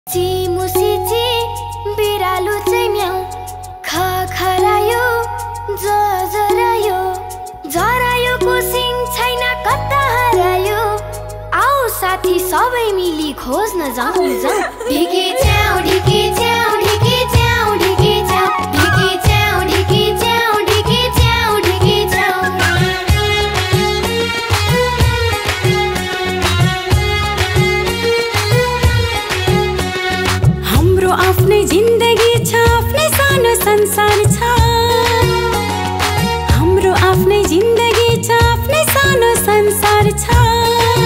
चिमुसिची बिरालो चाहिँ म्याउ खखरायो जरायो जरायोको सिङ छैन कता हरायो आऊ साथी सबै मिली खोज्न जाऊ जाऊ ढिकी च्याउ ढिकी च्याउ ढिकी च्याउ ढिकी च्याउ ढिकी च्याउ ढिकी च्याउ ढिकी च्याउ ढिकी च्याउ हाम्रो आफ्नै जिन्दगी छ आफ्नै सानो संसार छ हाम्रो आफ्नै जिन्दगी छ आफ्नै सानो संसार छ